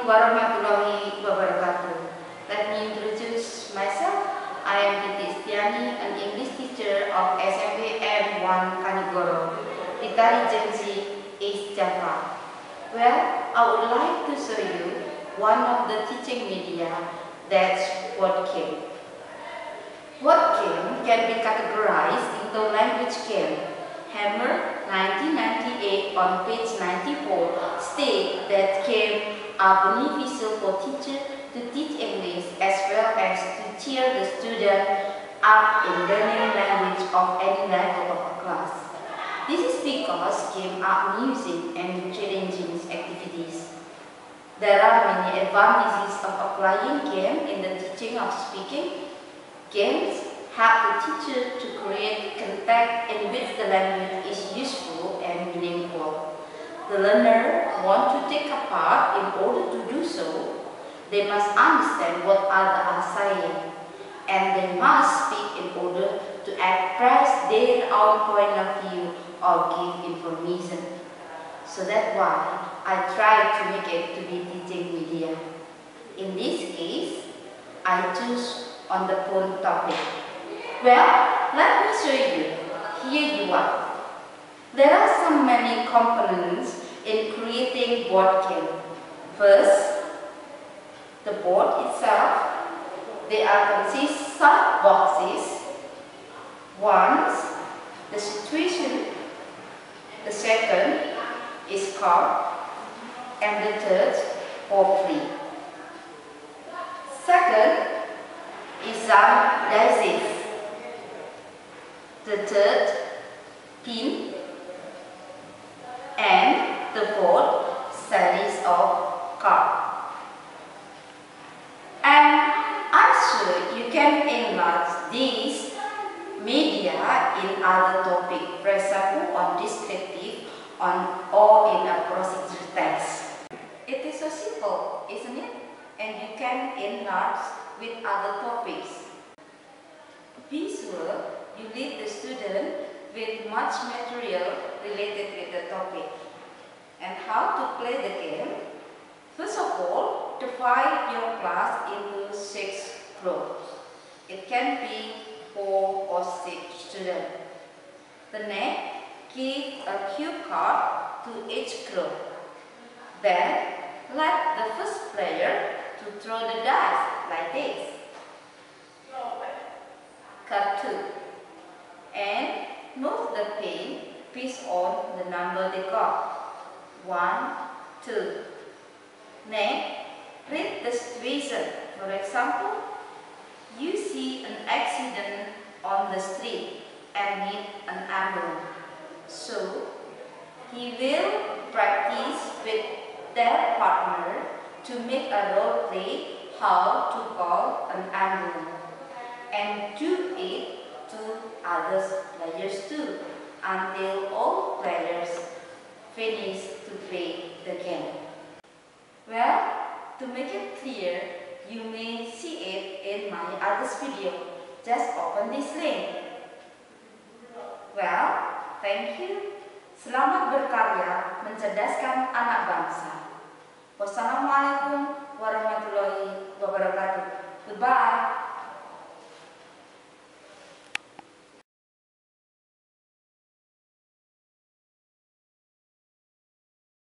warahmatullahi wabarakatuh. Let me introduce myself. I am Titi Istiani, an English teacher of SMP M1 Kanigoro, Intelligence East Java. Well, I would like to show you one of the teaching media, that's word game. Word game can be categorized into language game. Hammer 1998 on page 94 state that game are beneficial for teachers to teach English as well as to cheer the student up in learning language of any level of a class. This is because games are amusing and challenging activities. There are many advantages of applying game in the teaching of speaking. Games help the teacher to create contact in which the language is useful and meaningful. The learner wants to take a part. In order to do so, they must understand what others are saying, and they must speak in order to express their own point of view or give information. So that's why I try to make it to be teaching media. In this case, I choose on the phone topic. Well, let me show you. Here you are. There are so many components in creating board game. First, the board itself. They are consist of boxes. One, the situation. The second is card, and the third, for free. Second is some dice. The third, pin, and the fourth, series of cards. And I'm sure you can enlarge these media in other topics, for example on descriptive or in a procedure text. It is so simple, isn't it? And you can enlarge with other topics. Be sure you lead the student with much material related with the topic. And how to play the game? First of all, divide your class into 6 groups. It can be 4 or 6 students. The next, give a cue card to each group. Then, let the first player to throw the dice like this. Cut 2. And move the pin based on the number they got. 1, 2. Next, read the situation. For example, you see an accident on the street and need an ambulance. So, he will practice with their partner to make a role play how to call an ambulance, and do it to other players too, until all players finish to play the game. Well, to make it clear, you may see it in my other video. Just open this link. Well, thank you. Selamat berkarya mencerdaskan anak bangsa. Wassalamualaikum warahmatullahi wabarakatuh. Goodbye.